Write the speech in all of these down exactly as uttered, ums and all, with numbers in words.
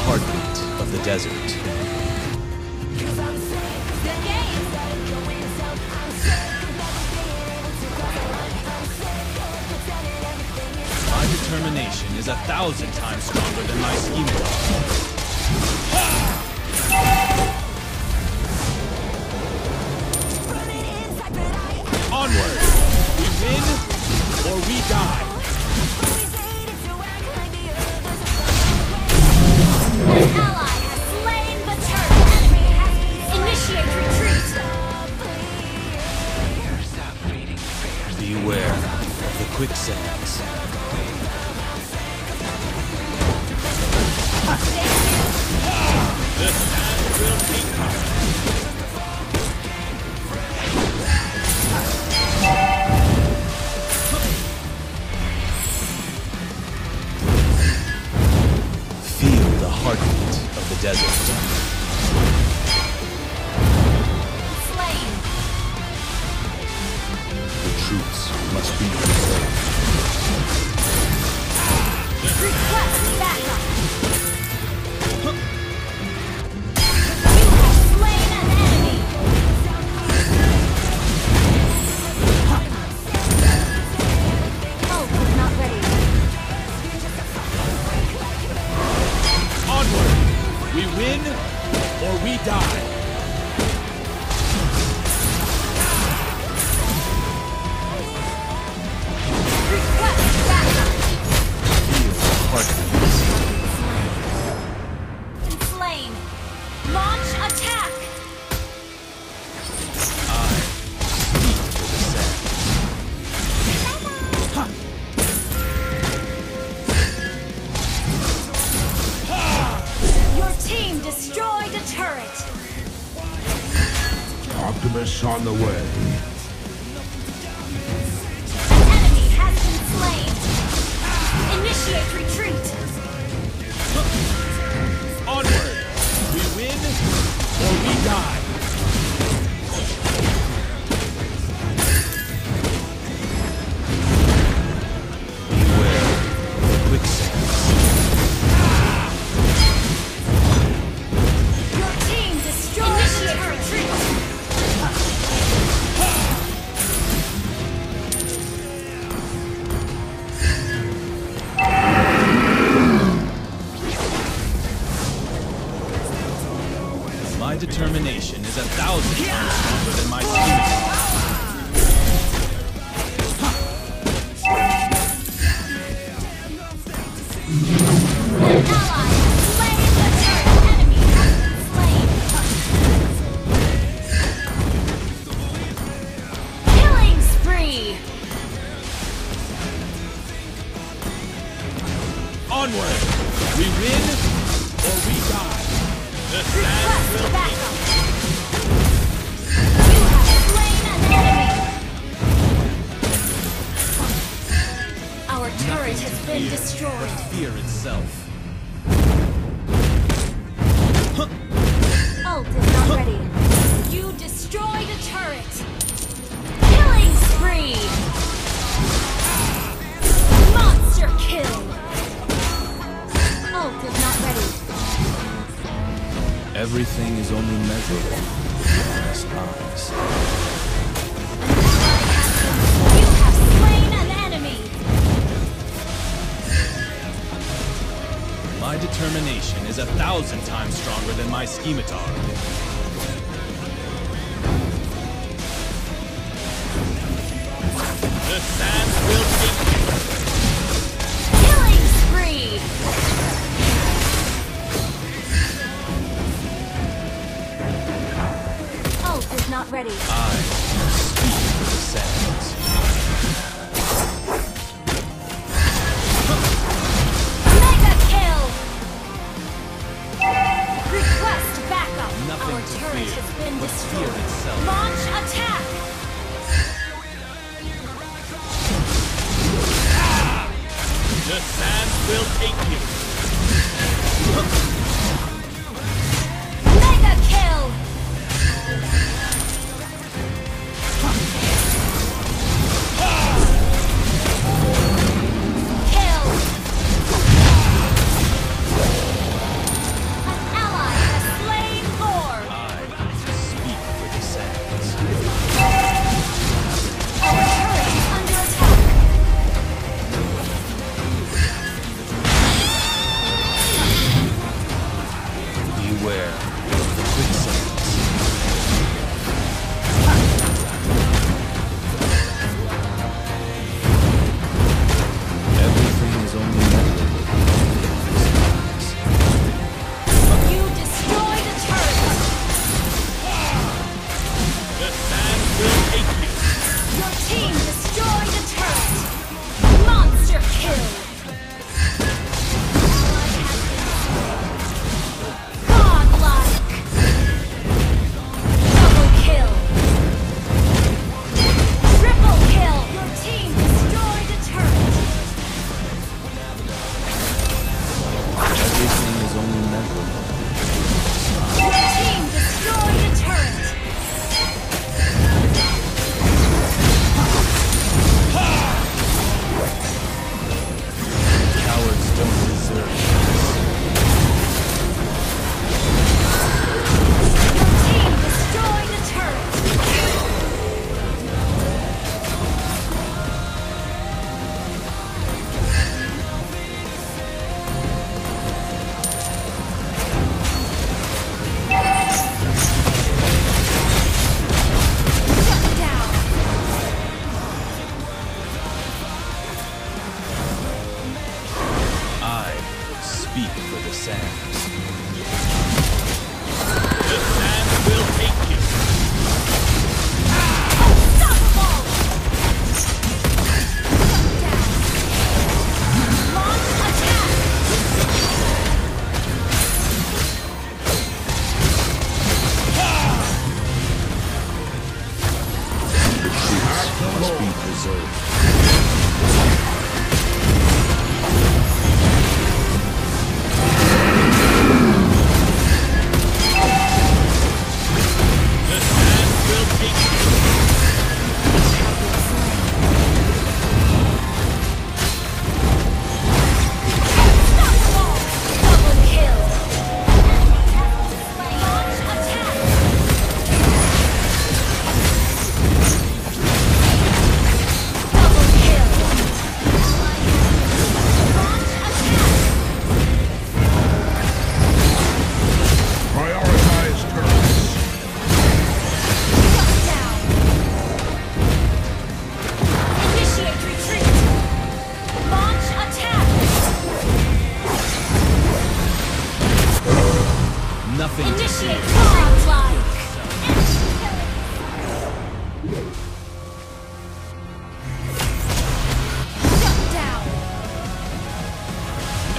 heartbeat of the desert. My determination is a thousand times stronger than my schema. Onward! We win or we die. An ally has slain the turret. Enemy has initiate retreat. Beware of the quicksands. The sand will take Feel the heartbeat of the desert. Slain. The troops must be preserved. Request backup. You have slain an enemy. Ult is not ready. Onward! We win or we die. Request backup. Feel the heartbeat. Slain. Launch attack. I speak to the sands. Your team destroyed a turret. Optimus on the way. An enemy has been slain. Initiate retreat. Onward! We win or we die. Beware of the quicksands. Your team destroyed initiate retreat. My determination is a thousand times stronger than my scheming. An ally has slain the turret. Enemy has been slain. Killing spree. Onward! We win or we die. The sand Request will backup. You have slain an enemy. Our turret has been destroyed. fear itself. Ult is not ready. You destroyed a turret. Killing spree. Monster kill. Ult is not ready. Everything is only measurable with honest eyes. You have slain an enemy. My determination is a thousand times stronger than my schematar. The sands will take you. Killing spree. Ult is not ready. I speak to the sands. Mega kill. Request backup. Nothing Our to turret fear has been but fear destroyed. itself. Launch attack. The sands will take you. Mega kill. Kill.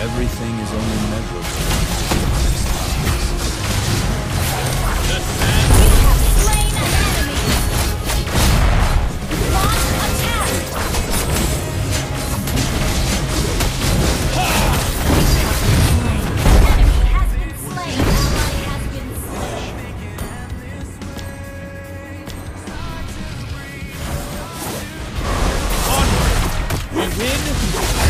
Everything is only measurable. The sand You have slain an enemy. Launch attack. Enemy has been slain. Ally has been slain. onward. We win.